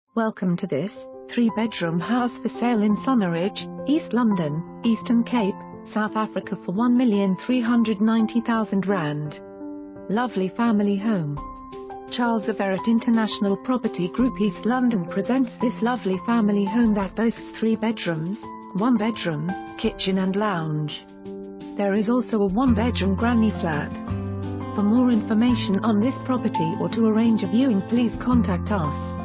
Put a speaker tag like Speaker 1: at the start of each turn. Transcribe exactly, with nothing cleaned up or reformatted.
Speaker 1: Welcome to this three-bedroom house for sale in Sunnyridge, East London, Eastern Cape, South Africa for one million three hundred ninety thousand rand. Lovely family home. Charles Everitt International Property Group East London presents this lovely family home that boasts three bedrooms, one bedroom, kitchen and lounge. There is also a one-bedroom granny flat. For more information on this property or to arrange a viewing, please contact us.